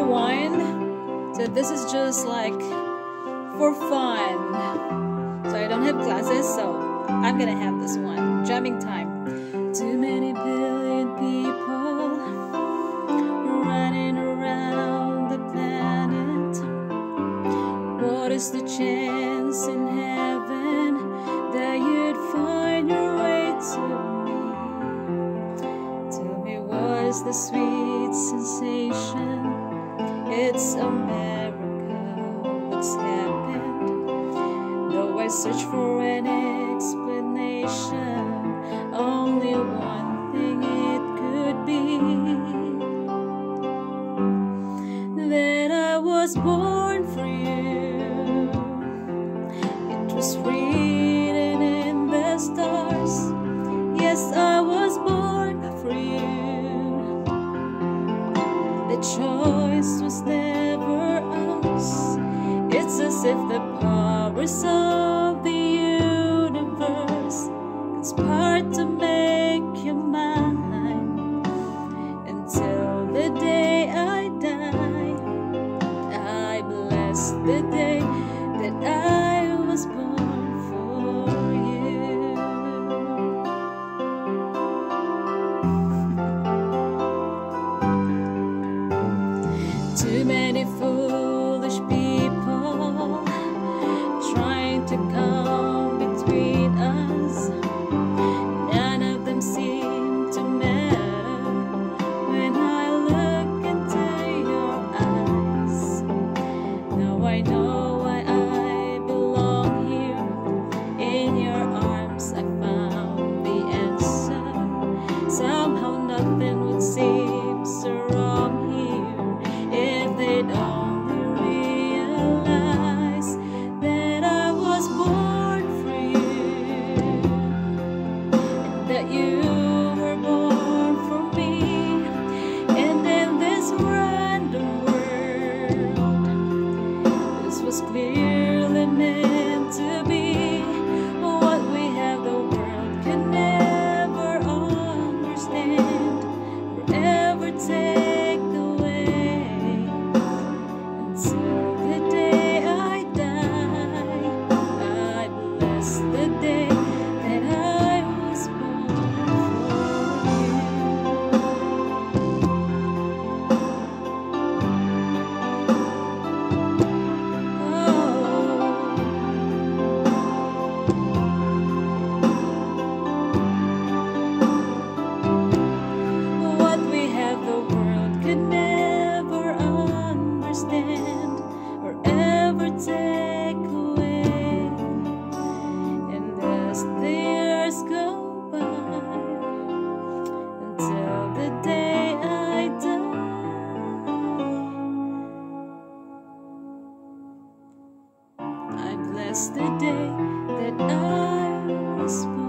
wine. So this is just like for fun. So I don't have classes, so I'm gonna have this one. Jamming time. Too many billion people running around the planet. What is the chance in heaven that you'd find your way to me? Tell me, what is the sweet sensation? It's America, what's happened? Though I search for an explanation, only one thing it could be, that I was born for you. It was written in the stars. Yes, I was born for you. The choice was never ours. It's as if the powers of the universe conspired to make you mine. Until the day I die, I bless the day that I was born for you. Too many foolish people trying to come between us. None of them seem to matter when I look into your eyes. Now I know why I belong here. In your arms I found the answer. Somehow nothing would seem so wrong here if they'd only realize that I was born for you, and that you were born for me. And in this random world, this was clearly meant to be. What we have, the world can never understand or ever take away. Until the day I die, I bless the day that I was born for you. What we have, the world could never understand or ever take away. And as the years go by, until the day I die, I bless the day that I was born.